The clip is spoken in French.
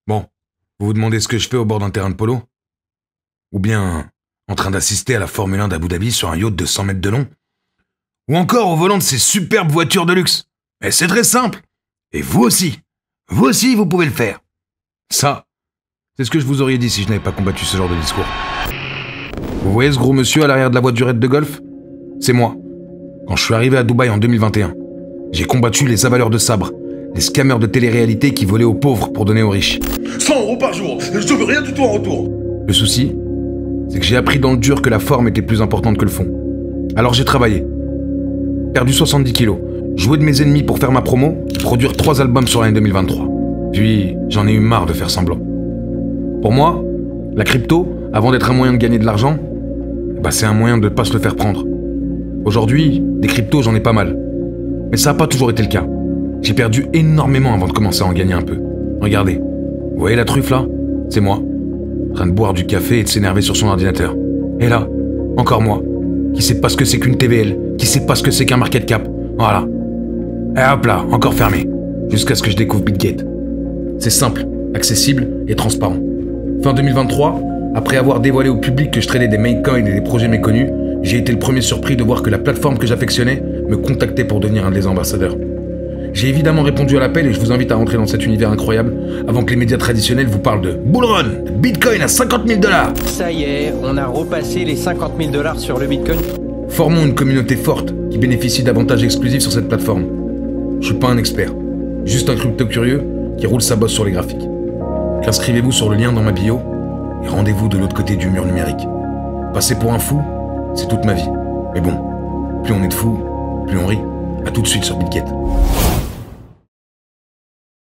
Bon, vous vous demandez ce que je fais au bord d'un terrain de polo? Ou bien en train d'assister à la Formule 1 d'Abu Dhabi sur un yacht de 100 mètres de long? Ou encore au volant de ces superbes voitures de luxe? Et c'est très simple. Et vous aussi, vous pouvez le faire. Ça, c'est ce que je vous aurais dit si je n'avais pas combattu ce genre de discours. Vous voyez ce gros monsieur à l'arrière de la voiturette de golf? C'est moi. Quand je suis arrivé à Dubaï en 2021, j'ai combattu les avaleurs de sabres, les scammers de télé-réalité qui volaient aux pauvres pour donner aux riches. 100 € par jour, je te veux rien du tout en retour. Le souci, c'est que j'ai appris dans le dur que la forme était plus importante que le fond. Alors j'ai travaillé. Perdu 70 kilos, joué de mes ennemis pour faire ma promo, produire 3 albums sur l'année 2023. Puis j'en ai eu marre de faire semblant. Pour moi, la crypto, avant d'être un moyen de gagner de l'argent, c'est un moyen de ne pas se le faire prendre. Aujourd'hui, des cryptos, j'en ai pas mal. Mais ça n'a pas toujours été le cas. J'ai perdu énormément avant de commencer à en gagner un peu. Regardez, vous voyez la truffe là? C'est moi. En train de boire du café et de s'énerver sur son ordinateur. Et là, encore moi, qui sait pas ce que c'est qu'une TVL, qui sait pas ce que c'est qu'un market cap. Voilà. Et hop là, encore fermé. Jusqu'à ce que je découvre BitGate. C'est simple, accessible et transparent. Fin 2023, après avoir dévoilé au public que je tradais des Makecoin et des projets méconnus, j'ai été le premier surpris de voir que la plateforme que j'affectionnais me contactait pour devenir un des ambassadeurs. J'ai évidemment répondu à l'appel et je vous invite à rentrer dans cet univers incroyable avant que les médias traditionnels vous parlent de bull run, de Bitcoin à 50 000 $. Ça y est, on a repassé les 50 000 $ sur le Bitcoin. Formons une communauté forte qui bénéficie d'avantages exclusifs sur cette plateforme. Je suis pas un expert, juste un crypto curieux qui roule sa bosse sur les graphiques. Inscrivez-vous sur le lien dans ma bio et rendez-vous de l'autre côté du mur numérique. Passer pour un fou, c'est toute ma vie. Mais bon, plus on est de fous, plus on rit. À tout de suite sur BitGate.